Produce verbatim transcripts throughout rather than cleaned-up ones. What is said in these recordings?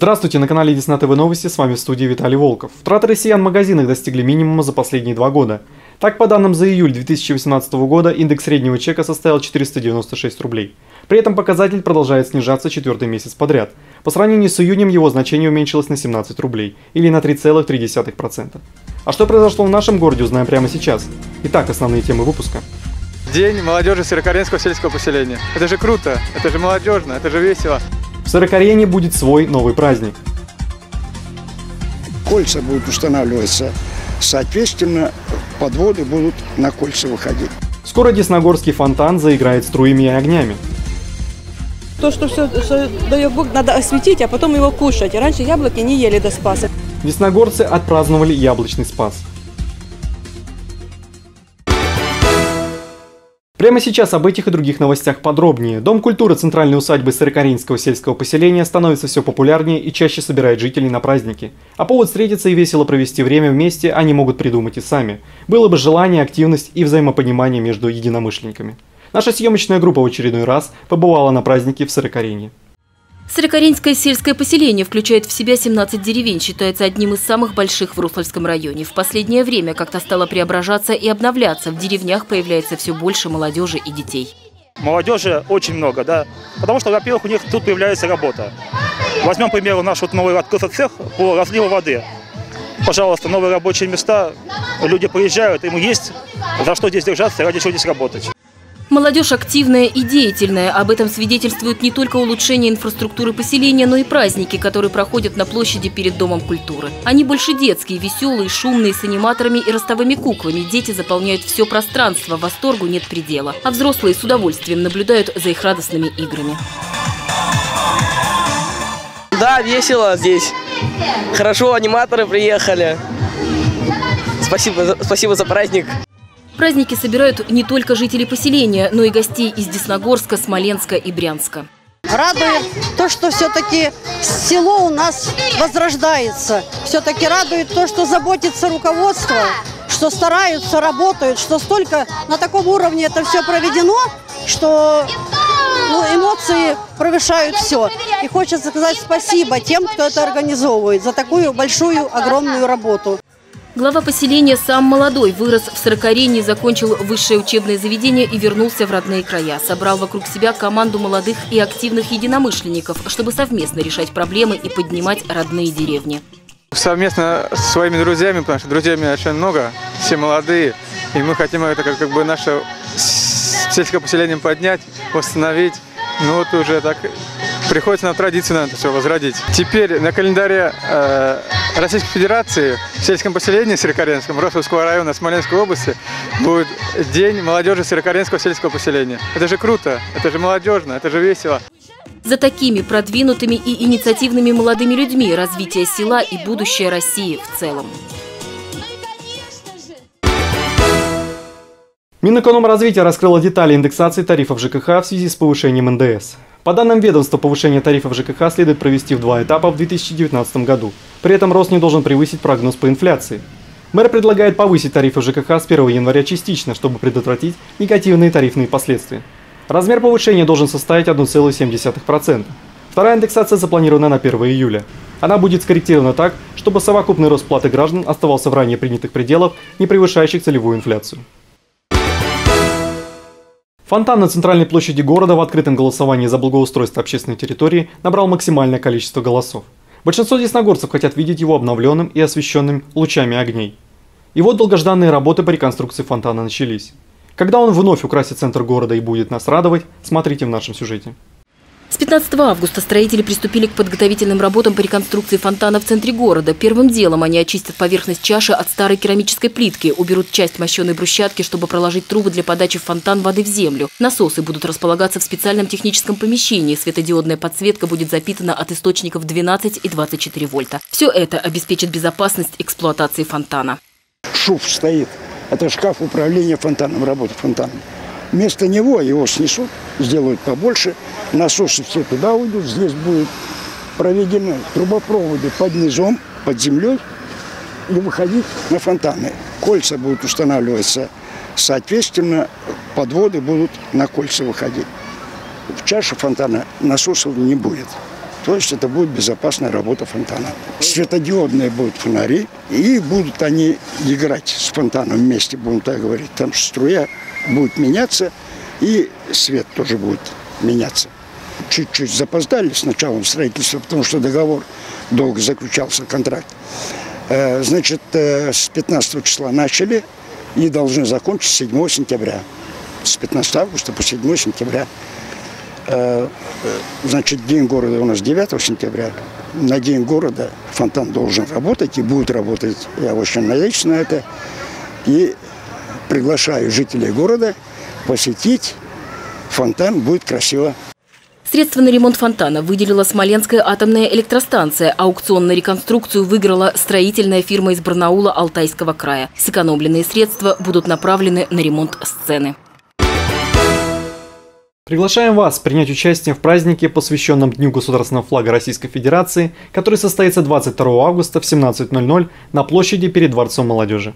Здравствуйте, на канале Десна ТВ Новости, с вами в студии Виталий Волков. Траты россиян в магазинах достигли минимума за последние два года. Так, по данным за июль две тысячи восемнадцатого года, индекс среднего чека составил четыреста девяносто шесть рублей. При этом показатель продолжает снижаться четвертый месяц подряд. По сравнению с июнем его значение уменьшилось на семнадцать рублей, или на три целых три десятых процента. А что произошло в нашем городе, узнаем прямо сейчас. Итак, основные темы выпуска. День молодежи Сырокаренского сельского поселения. Это же круто, это же молодежно, это же весело. В Сырокарене будет свой новый праздник. Кольца будут устанавливаться, соответственно, подводы будут на кольца выходить. Скоро Десногорский фонтан заиграет струями и огнями. То, что все, что дает Бог, надо осветить, а потом его кушать. Раньше яблоки не ели до Спаса. Десногорцы отпраздновали яблочный Спас. Прямо сейчас об этих и других новостях подробнее. Дом культуры центральной усадьбы Сырокаренского сельского поселения становится все популярнее и чаще собирает жителей на праздники. А повод встретиться и весело провести время вместе они могут придумать и сами. Было бы желание, активность и взаимопонимание между единомышленниками. Наша съемочная группа в очередной раз побывала на празднике в Сырокарене. Сырокаренское сельское поселение включает в себя семнадцать деревень, считается одним из самых больших в Руславском районе. В последнее время как-то стало преображаться и обновляться. В деревнях появляется все больше молодежи и детей. Молодежи очень много, да, потому что, во-первых, у них тут появляется работа. Возьмем, к примеру, наш вот новый открытый цех по разливу воды. Пожалуйста, новые рабочие места, люди приезжают, им есть за что здесь держаться, ради чего здесь работать. Молодежь активная и деятельная. Об этом свидетельствует не только улучшение инфраструктуры поселения, но и праздники, которые проходят на площади перед Домом культуры. Они больше детские, веселые, шумные, с аниматорами и ростовыми куклами. Дети заполняют все пространство, восторгу нет предела. А взрослые с удовольствием наблюдают за их радостными играми. Да, весело здесь. Хорошо, аниматоры приехали. Спасибо, спасибо за праздник. Праздники собирают не только жителей поселения, но и гостей из Десногорска, Смоленска и Брянска. Радует то, что все-таки село у нас возрождается. Все-таки радует то, что заботится руководство, что стараются, работают, что столько на таком уровне это все проведено, что ну, эмоции превышают все. И хочется сказать спасибо тем, кто это организовывает, за такую большую, огромную работу. Глава поселения сам молодой, вырос в Сырокарене, закончил высшее учебное заведение и вернулся в родные края. Собрал вокруг себя команду молодых и активных единомышленников, чтобы совместно решать проблемы и поднимать родные деревни. Совместно с своими друзьями, потому что друзьями очень много, все молодые, и мы хотим это как, как бы наше сельское поселение поднять, восстановить. Ну вот уже так приходится нам традицию на это все возродить. Теперь на календаре э, Российской Федерации в сельском поселении Сырокаренском, Рославского района Смоленской области будет День молодежи Сырокаренского сельского поселения. Это же круто, это же молодежно, это же весело. За такими продвинутыми и инициативными молодыми людьми развитие села и будущее России в целом. Минэкономразвитие раскрыло детали индексации тарифов ЖКХ в связи с повышением эн дэ эс. По данным ведомства, повышение тарифов ЖКХ следует провести в два этапа в две тысячи девятнадцатом году. При этом рост не должен превысить прогноз по инфляции. Мэр предлагает повысить тарифы ЖКХ с первого января частично, чтобы предотвратить негативные тарифные последствия. Размер повышения должен составить одна целая семь десятых процента. Вторая индексация запланирована на первое июля. Она будет скорректирована так, чтобы совокупный рост платы граждан оставался в ранее принятых пределах, не превышающих целевую инфляцию. Фонтан на центральной площади города в открытом голосовании за благоустройство общественной территории набрал максимальное количество голосов. Большинство десногорцев хотят видеть его обновленным и освещенным лучами огней. И вот долгожданные работы по реконструкции фонтана начались. Когда он вновь украсит центр города и будет нас радовать, смотрите в нашем сюжете. С пятнадцатого августа строители приступили к подготовительным работам по реконструкции фонтана в центре города. Первым делом они очистят поверхность чаши от старой керамической плитки, уберут часть мощеной брусчатки, чтобы проложить трубы для подачи в фонтан воды в землю. Насосы будут располагаться в специальном техническом помещении. Светодиодная подсветка будет запитана от источников двенадцать и двадцать четыре вольта. Все это обеспечит безопасность эксплуатации фонтана. Шуф стоит. Это шкаф управления фонтаном, работы фонтаном. Вместо него его снесут, сделают побольше, насосы все туда уйдут, здесь будут проведены трубопроводы под низом, под землей и выходить на фонтаны. Кольца будут устанавливаться, соответственно, подводы будут на кольца выходить. В чаше фонтана насосов не будет. То есть это будет безопасная работа фонтана. Светодиодные будут фонари, и будут они играть с фонтаном вместе, будем так говорить. Там струя будет меняться, и свет тоже будет меняться. Чуть-чуть запоздали с началом строительства, потому что договор долго заключался, контракт. Значит, с пятнадцатого числа начали и должны закончить седьмого сентября. С пятнадцатого августа по седьмого сентября. Значит, День города у нас девятого сентября. На День города фонтан должен работать и будет работать. Я очень надеюсь на это. И приглашаю жителей города посетить фонтан. Будет красиво. Средства на ремонт фонтана выделила Смоленская атомная электростанция. Аукцион на реконструкцию выиграла строительная фирма из Барнаула Алтайского края. Сэкономленные средства будут направлены на ремонт сцены. Приглашаем вас принять участие в празднике, посвященном Дню государственного флага Российской Федерации, который состоится двадцать второго августа в семнадцать ноль ноль на площади перед Дворцом молодежи.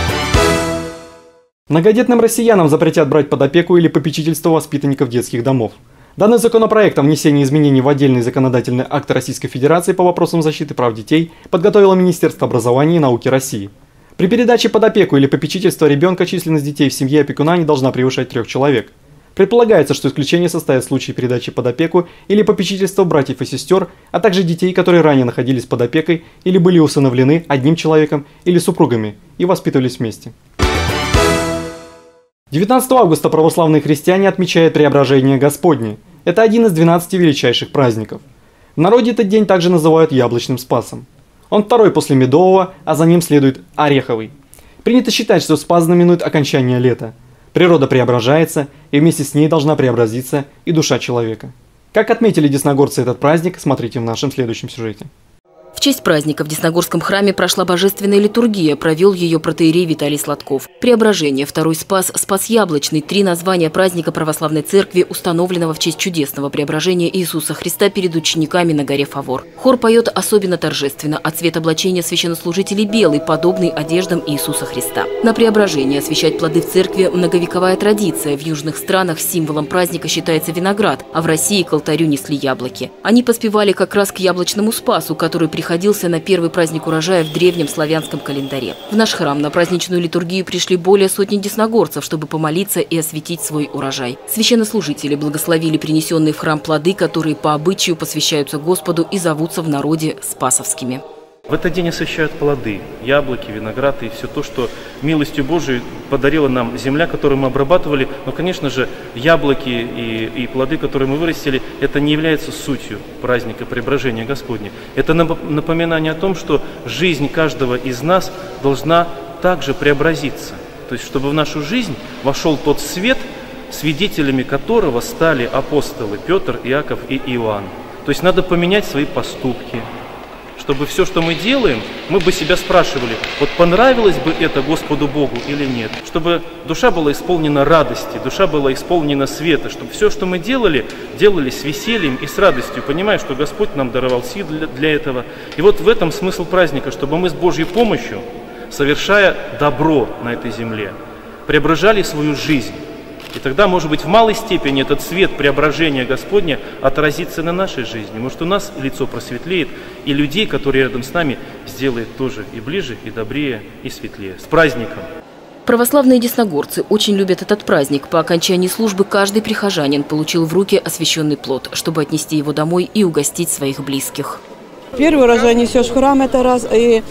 Многодетным россиянам запретят брать под опеку или попечительство воспитанников детских домов. Данный законопроект о внесении изменений в отдельные законодательные акты Российской Федерации по вопросам защиты прав детей подготовило Министерство образования и науки России. При передаче под опеку или попечительство ребенка численность детей в семье опекуна не должна превышать трех человек. Предполагается, что исключение составят случаи передачи под опеку или попечительства братьев и сестер, а также детей, которые ранее находились под опекой или были усыновлены одним человеком или супругами и воспитывались вместе. девятнадцатого августа православные христиане отмечают Преображение Господне. Это один из двенадцати величайших праздников. В народе этот день также называют Яблочным Спасом. Он второй после Медового, а за ним следует Ореховый. Принято считать, что Спас знаменует окончание лета. Природа преображается, и вместе с ней должна преобразиться и душа человека. Как отметили десногорцы этот праздник, смотрите в нашем следующем сюжете. В честь праздника в Десногорском храме прошла божественная литургия, провел ее протоиерей Виталий Сладков. Преображение, второй Спас, Спас Яблочный – три названия праздника православной церкви, установленного в честь чудесного преображения Иисуса Христа перед учениками на горе Фавор. Хор поет особенно торжественно, а цвет облачения священнослужителей белый, подобный одеждам Иисуса Христа. На преображение освещать плоды в церкви – многовековая традиция. В южных странах символом праздника считается виноград, а в России к алтарю несли яблоки. Они поспевали как раз к яблочному Спасу, который приходил приходился на первый праздник урожая в древнем славянском календаре. В наш храм на праздничную литургию пришли более сотни десногорцев, чтобы помолиться и осветить свой урожай. Священнослужители благословили принесенные в храм плоды, которые по обычаю посвящаются Господу и зовутся в народе спасовскими. В этот день освящают плоды, яблоки, виноград и все то, что милостью Божией подарила нам земля, которую мы обрабатывали. Но, конечно же, яблоки и, и плоды, которые мы вырастили, это не является сутью праздника Преображения Господня. Это напоминание о том, что жизнь каждого из нас должна также преобразиться. То есть, чтобы в нашу жизнь вошел тот свет, свидетелями которого стали апостолы Петр, Иаков и Иоанн. То есть, надо поменять свои поступки. Чтобы все, что мы делаем, мы бы себя спрашивали, вот понравилось бы это Господу Богу или нет. Чтобы душа была исполнена радости, душа была исполнена света, чтобы все, что мы делали, делали с весельем и с радостью, понимая, что Господь нам даровал силы для, для этого. И вот в этом смысл праздника, чтобы мы с Божьей помощью, совершая добро на этой земле, преображали свою жизнь. И тогда, может быть, в малой степени этот свет преображения Господня отразится на нашей жизни. Может, у нас лицо просветлеет, и людей, которые рядом с нами, сделает тоже и ближе, и добрее, и светлее. С праздником! Православные десногорцы очень любят этот праздник. По окончании службы каждый прихожанин получил в руки освященный плод, чтобы отнести его домой и угостить своих близких. Первый урожай несешь в храм, это раз, и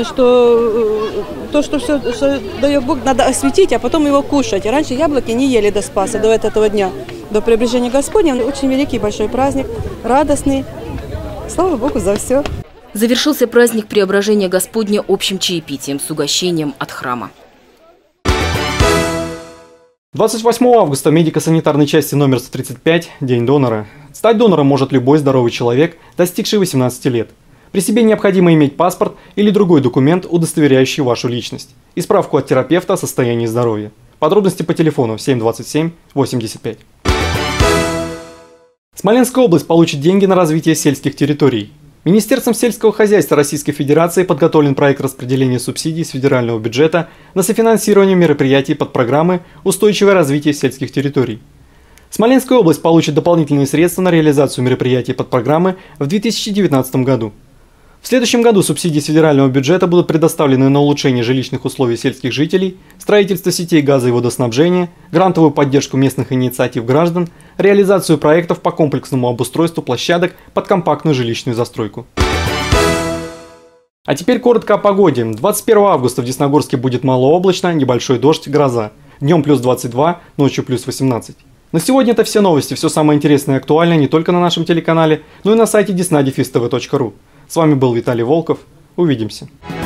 что то, что все что дает Бог, надо осветить, а потом его кушать. И раньше яблоки не ели до Спаса, до этого дня, до Преображения Господня. Очень великий большой праздник, радостный. Слава Богу за все. Завершился праздник Преображения Господня общим чаепитием с угощением от храма. двадцать восьмого августа в медико-санитарной части номер сто тридцать пять – День донора. Стать донором может любой здоровый человек, достигший восемнадцати лет. При себе необходимо иметь паспорт или другой документ, удостоверяющий вашу личность, и справку от терапевта о состоянии здоровья. Подробности по телефону семь двадцать семь восемьдесят пять. Смоленская область получит деньги на развитие сельских территорий. Министерством сельского хозяйства Российской Федерации подготовлен проект распределения субсидий с федерального бюджета на софинансирование мероприятий под программы «Устойчивое развитие сельских территорий». Смоленская область получит дополнительные средства на реализацию мероприятий подпрограммы в две тысячи девятнадцатом году. В следующем году субсидии с федерального бюджета будут предоставлены на улучшение жилищных условий сельских жителей, строительство сетей газа и водоснабжения, грантовую поддержку местных инициатив граждан, реализацию проектов по комплексному обустройству площадок под компактную жилищную застройку. А теперь коротко о погоде. двадцать первого августа в Десногорске будет малооблачно, небольшой дождь, гроза. Днем плюс двадцать два, ночью плюс восемнадцать. На сегодня это все новости, все самое интересное и актуальное не только на нашем телеканале, но и на сайте десна точка тв точка ру. С вами был Виталий Волков. Увидимся.